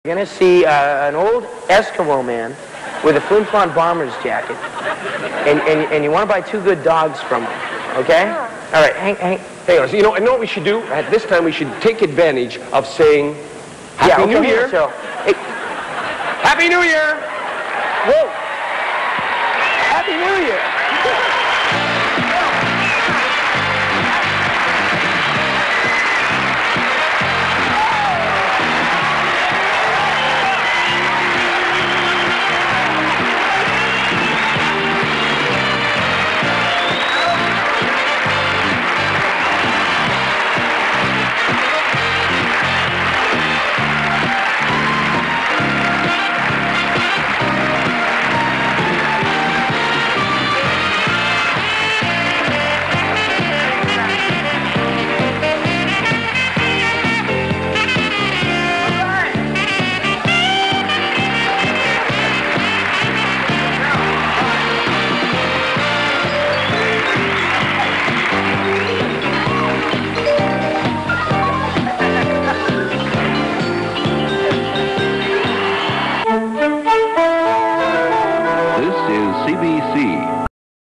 You're going to see an old Eskimo man with a Flin Flon bomber's jacket, and you want to buy 2 good dogs from him, okay? All right, hang on. So, you know what we should do? At this time, we should take advantage of saying Happy New Year. So, hey. Happy New Year! Whoa! Happy New Year!